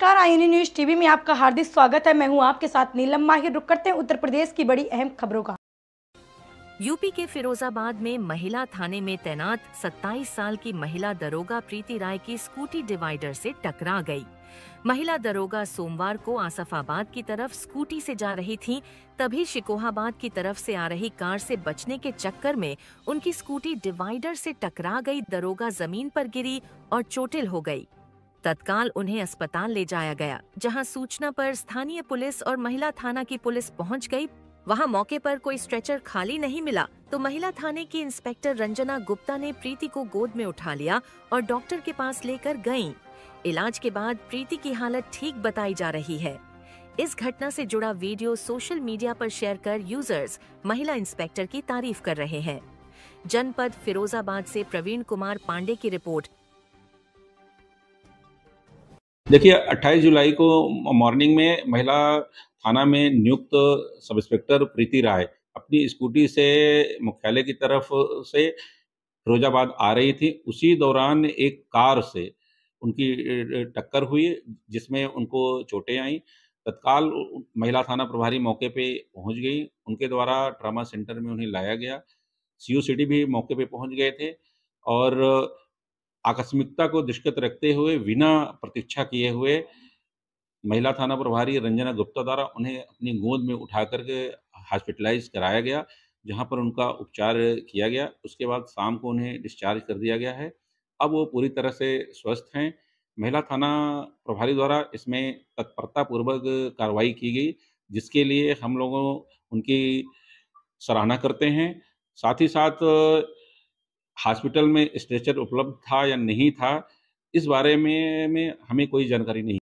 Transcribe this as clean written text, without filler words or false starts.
नमस्कार, INA news TV में आपका हार्दिक स्वागत है। मैं हूं आपके साथ नीलम माहिर। रुक करते हैं उत्तर प्रदेश की बड़ी अहम खबरों का। यूपी के फिरोजाबाद में महिला थाने में तैनात 27 साल की महिला दरोगा प्रीति राय की स्कूटी डिवाइडर से टकरा गई। महिला दरोगा सोमवार को आसफाबाद की तरफ स्कूटी से जा रही थीं, तभी शिकोहाबाद की तरफ से आ रही कार से बचने के चक्कर में उनकी स्कूटी डिवाइडर से टकरा गई। दरोगा जमीन पर गिरी और चोटिल हो गई। तत्काल उन्हें अस्पताल ले जाया गया, जहां सूचना पर स्थानीय पुलिस और महिला थाना की पुलिस पहुंच गई। वहां मौके पर कोई स्ट्रेचर खाली नहीं मिला तो महिला थाने की इंस्पेक्टर रंजना गुप्ता ने प्रीति को गोद में उठा लिया और डॉक्टर के पास लेकर गईं। इलाज के बाद प्रीति की हालत ठीक बताई जा रही है। इस घटना से जुड़ा वीडियो सोशल मीडिया पर शेयर कर यूजर्स महिला इंस्पेक्टर की तारीफ कर रहे हैं। जनपद फिरोजाबाद से प्रवीण कुमार पांडे की रिपोर्ट। देखिए, 28 जुलाई को मॉर्निंग में महिला थाना में नियुक्त सब इंस्पेक्टर प्रीति राय अपनी स्कूटी से मुख्यालय की तरफ से फिरोजाबाद आ रही थी। उसी दौरान एक कार से उनकी टक्कर हुई, जिसमें उनको चोटें आईं। तत्काल महिला थाना प्रभारी मौके पे पहुंच गई। उनके द्वारा ट्रॉमा सेंटर में उन्हें लाया गया। सीओ सिटी भी मौके पे पहुंच गए थे और आकस्मिकता को दृष्टिगत रखते हुए बिना प्रतीक्षा किए हुए महिला थाना प्रभारी रंजना गुप्ता द्वारा उन्हें अपनी गोद में उठा करके हॉस्पिटलाइज कराया गया, जहां पर उनका उपचार किया गया। उसके बाद शाम को उन्हें डिस्चार्ज कर दिया गया है। अब वो पूरी तरह से स्वस्थ हैं। महिला थाना प्रभारी द्वारा इसमें तत्परतापूर्वक कार्रवाई की गई, जिसके लिए हम लोगों उनकी सराहना करते हैं। साथ ही साथ हॉस्पिटल में स्ट्रेचर उपलब्ध था या नहीं था, इस बारे में हमें कोई जानकारी नहीं।